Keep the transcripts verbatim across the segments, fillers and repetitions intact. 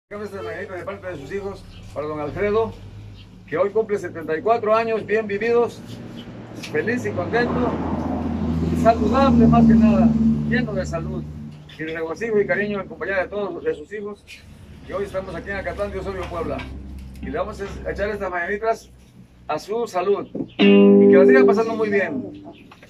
Esta mañanita de parte de sus hijos para don Alfredo, que hoy cumple setenta y cuatro años, bien vividos, feliz y contento, y saludable más que nada, lleno de salud y de regocijo y cariño en compañía de todos de sus hijos. Y hoy estamos aquí en Acatlán de Osorio, Puebla, y le vamos a echar estas mañanitas a su salud y que la siga pasando muy bien.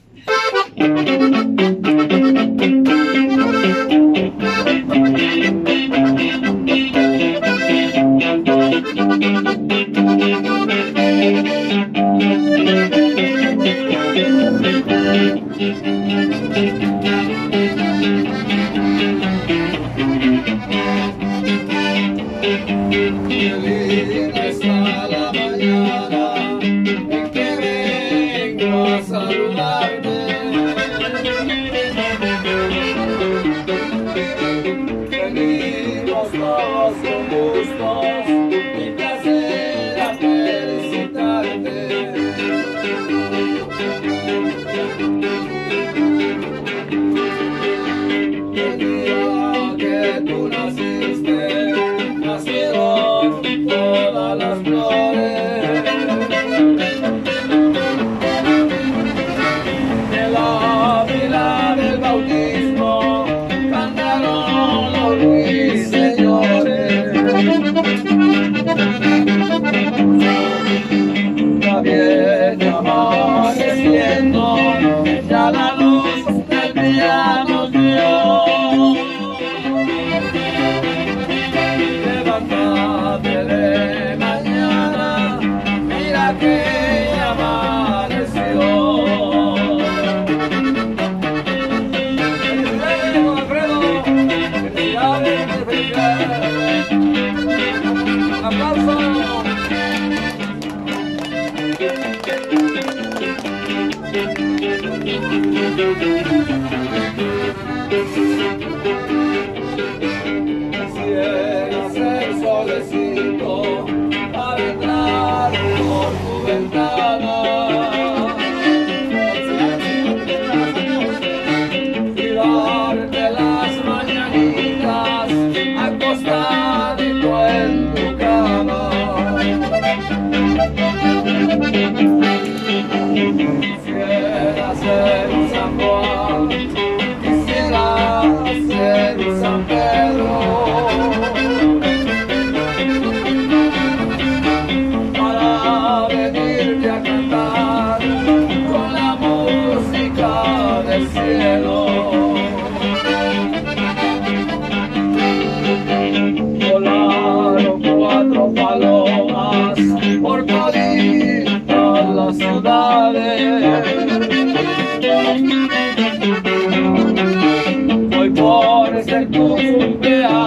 Ya la luz del día nos dio. Levántate de mañana, mira que ya amaneció. Felicidades, don Alfredo. Felicidades, felicidades. Aplausos. Quisieras el solecito para entrar por tu ventana y darte las mañanitas acostadito en tu cama. Quisiera ser un San Juan, quisiera ser un San Pedro, para venirte a cantar con la música del cielo. Volaron cuatro palomas por toditas las ciudades. Hoy por ser tu cumpleaños